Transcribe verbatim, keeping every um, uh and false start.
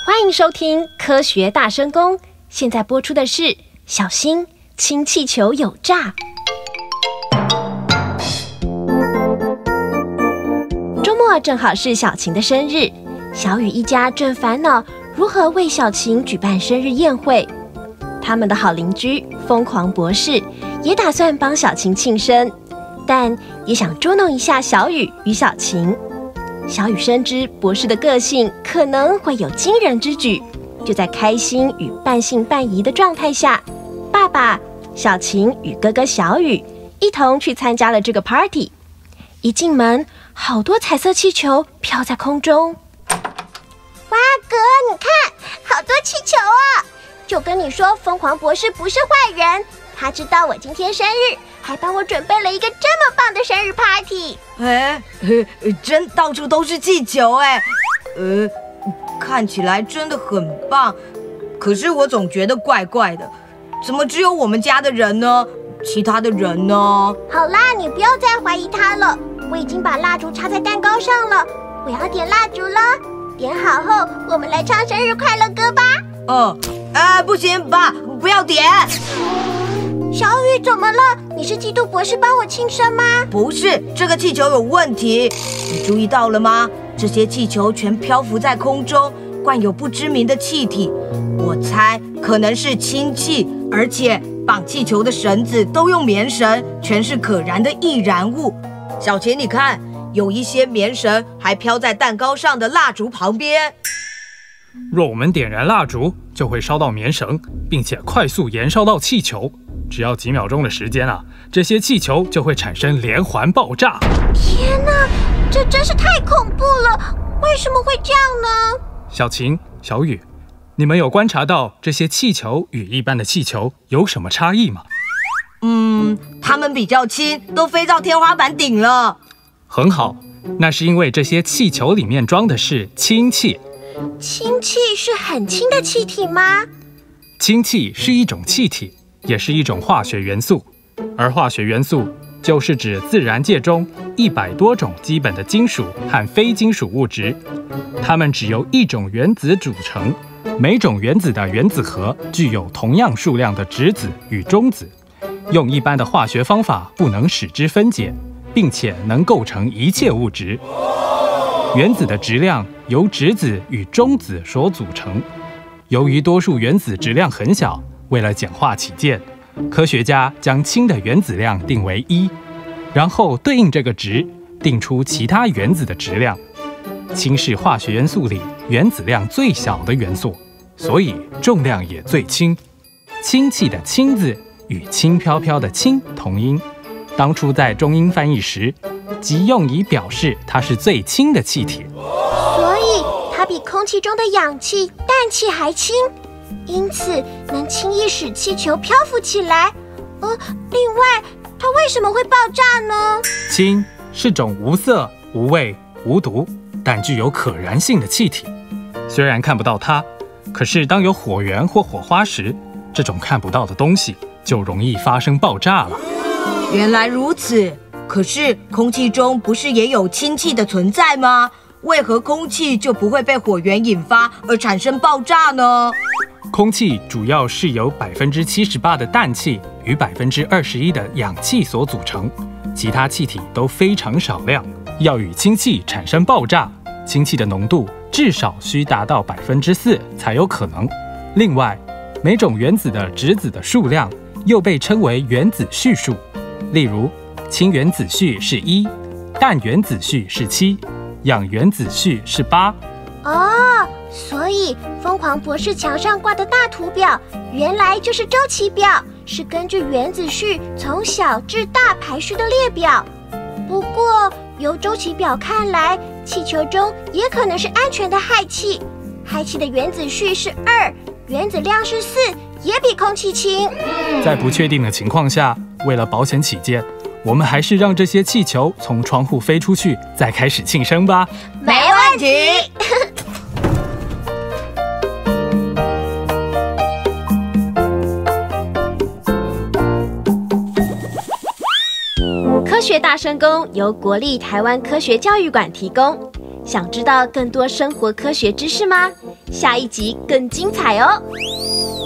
欢迎收听《科学大声公》，现在播出的是小心氢气球有诈。周末正好是小晴的生日，小雨一家正烦恼如何为小晴举办生日宴会。他们的好邻居疯狂博士也打算帮小晴庆生，但也想捉弄一下小雨与小晴。小雨深知博士的个性可能会有惊人之举，就在开心与半信半疑的状态下，爸爸、小晴与哥哥小雨一同去参加了这个 party。一进门，好多彩色气球飘在空中。 哇，哥，你看，好多气球啊！就跟你说，疯狂博士不是坏人，他知道我今天生日，还帮我准备了一个这么棒的生日 party。 哎，真到处都是气球哎，呃，看起来真的很棒。可是我总觉得怪怪的，怎么只有我们家的人呢？其他的人呢？ 好啦，你不要再怀疑他了。我已经把蜡烛插在蛋糕上了，我要点蜡烛了。点好后，我们来唱生日快乐歌吧。 哦，啊，不行，爸，不要点。 小雨怎么了？你是嫉妒博士帮我庆生吗？ 不是，这个气球有问题。你注意到了吗？这些气球全漂浮在空中，灌有不知名的气体。我猜可能是氢气，而且绑气球的绳子都用棉绳，全是可燃的易燃物。小晴，你看，有一些棉绳还飘在蛋糕上的蜡烛旁边。 若我们点燃蜡烛，就会烧到棉绳，并且快速燃烧到气球。只要几秒钟的时间啊，这些气球就会产生连环爆炸。 天哪，这真是太恐怖了！为什么会这样呢？ 小晴、小雨，你们有观察到这些气球与一般的气球有什么差异吗？ 嗯，它们比较轻，都飞到天花板顶了。 很好，那是因为这些气球里面装的是氢气。 氢气是很轻的气体吗？ 氢气是一种气体，也是一种化学元素，而化学元素就是指自然界中一百多种基本的金属和非金属物质，它们只由一种原子组成，每种原子的原子核具有同样数量的质子与中子，用一般的化学方法不能使之分解，并且能构成一切物质。原子的质量由质子与中子所组成，由于多数原子质量很小，为了简化起见，科学家将氢的原子量定为一，然后对应这个值定出其他原子的质量。氢是化学元素里原子量最小的元素，所以重量也最轻。氢气的氢字与轻飘飘的轻同音，当初在中英翻译时，即用以表示它是最轻的气体。 所以它比空气中的氧气、氮气还轻，因此能轻易使气球漂浮起来。呃，另外，它为什么会爆炸呢？ 氢是种无色、无味、无毒，但具有可燃性的气体。虽然看不到它，可是当有火源或火花时，这种看不到的东西就容易发生爆炸了。 原来如此，可是空气中不是也有氢气的存在吗？为何空气就不会被火源引发而产生爆炸呢？ 空气主要是由百分之七十八的氮气与百分之二十一的氧气所组成，其他气体都非常少量。要与氢气产生爆炸，氢气的浓度至少需达到百分之四才有可能。另外，每种原子的质子的数量又被称为原子序数，例如氢原子序是一，氮原子序是七，氧原子序是八。 哦，所以疯狂博士墙上挂的大图表，原来就是周期表，是根据原子序从小至大排序的列表。不过，由周期表看来，气球中也可能是安全的氦气，氦气的原子序是二，原子量是四，也比空气轻。 在不确定的情况下，为了保险起见，我们还是让这些气球从窗户飞出去，再开始庆生吧。 没问题。 科学大声公由国立台湾科学教育馆提供。想知道更多生活科学知识吗？ 下一集更精彩哦。